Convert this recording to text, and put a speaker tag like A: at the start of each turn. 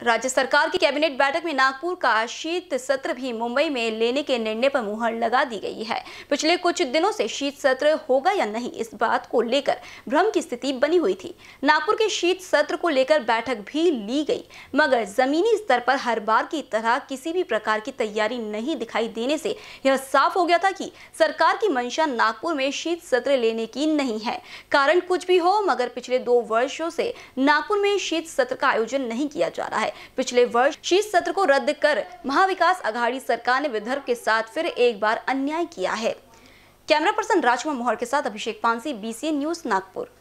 A: राज्य सरकार की कैबिनेट बैठक में नागपुर का शीत सत्र भी मुंबई में लेने के निर्णय पर मुहर लगा दी गई है। पिछले कुछ दिनों से शीत सत्र होगा या नहीं, इस बात को लेकर भ्रम की स्थिति बनी हुई थी। नागपुर के शीत सत्र को लेकर बैठक भी ली गई, मगर जमीनी स्तर पर हर बार की तरह किसी भी प्रकार की तैयारी नहीं दिखाई देने से यह साफ हो गया था कि सरकार की मंशा नागपुर में शीत सत्र लेने की नहीं है। कारण कुछ भी हो, मगर पिछले 2 वर्षों से नागपुर में शीत सत्र का आयोजन नहीं किया जा रहा है। पिछले वर्ष शीत सत्र को रद्द कर महाविकास आघाड़ी सरकार ने विदर्भ के साथ फिर एक बार अन्याय किया है। कैमरा पर्सन राजकुमार मोहर के साथ अभिषेक पानसी, BCN न्यूज, नागपुर।